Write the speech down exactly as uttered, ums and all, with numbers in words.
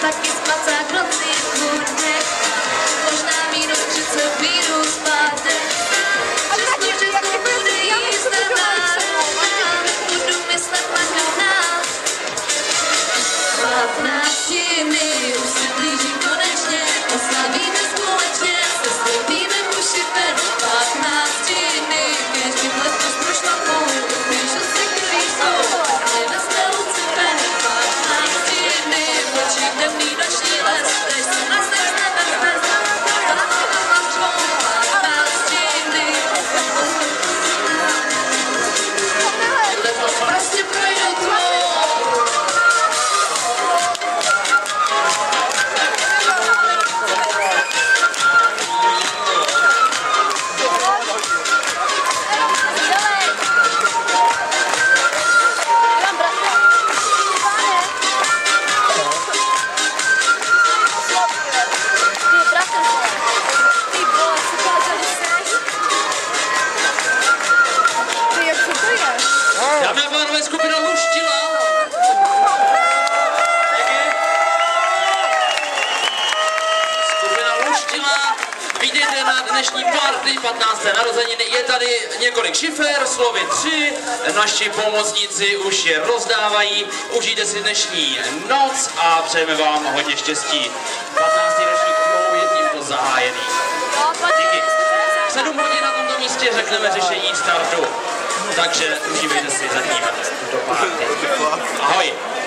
taky spacák noci hudně. Možná minus třicet, minus pátek. Přestože to bude jízda nás, budu myslet na nás. Patnáctiny už se blíží konečně, oslavíme společně, se stoupíme uši ven. Patnáctiny, kež by letos prošla pou, píšu si, který jsou, ale ve své luce ven. Patnáctiny, oči temný noční les, tež se nás nechce bez bez. Patnáctiny mám čvou, patnáctiny. Letos prostě projde tvou. Dámy a pánové, skupina Luštila. Skupina Luštila. Vítejte na dnešní party patnácté narozeniny. Je tady několik šifer, slovy tři. Naši pomocníci už je rozdávají. Užijte si dnešní noc a přejeme vám hodně štěstí. patnáctý ročník je tímto zahájený. Díky. sedm hodin na tomto místě řekneme řešení startu. Takže užívejte si zatím tuto party. Ahoj.